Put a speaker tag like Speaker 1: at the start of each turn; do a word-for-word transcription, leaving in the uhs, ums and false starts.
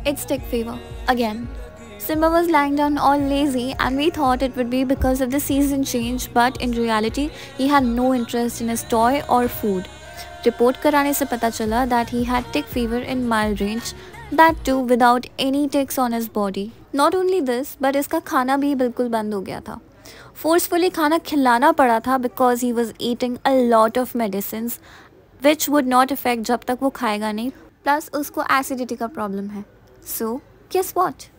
Speaker 1: It's tick fever. Again. Simba was lying down all lazy and we thought it would be because of the season change, but in reality he had no interest in his toy or food. Report कराने से पता चला that he had tick fever in mild range, that too without any ticks on his body. Not only this, but इसका खाना भी बिल्कुल बंद हो गया था. Forcefully खाना खिलाना पड़ा था because he was eating a lot of medicines which would not affect जब तक वो खाएगा नहीं. Plus उसको acidity का problem है. So, guess what?